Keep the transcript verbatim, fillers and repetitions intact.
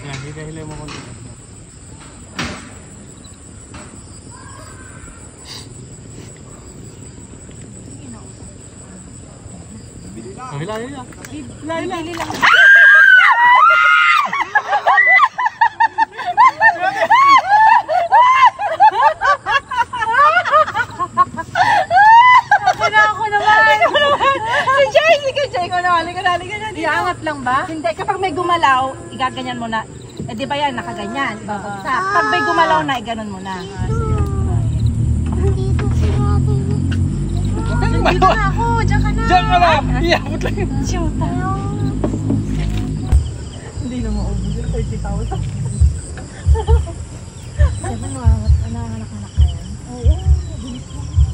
Yan, hila-hila mo konti. Oh, hila, hila. Hila, hila. Hila lang. Ako na, ako naman. Si Jay, sige Jay, ikaw naman. Halika na, halika na. Iangat lang ba? Hindi, kapag may gumalaw, igaganyan mo na. Eh di ba yan, nakaganyan, babagsak. Pag may gumalaw na, iganon mo na. Dito na ako, dyan ka na. Diyan ka na! Iyabot lang yun. Shoot. Hindi na maubos yung thirty thousand. Sabi mo, nanganak-anak na yan. Oo, mabilis lang.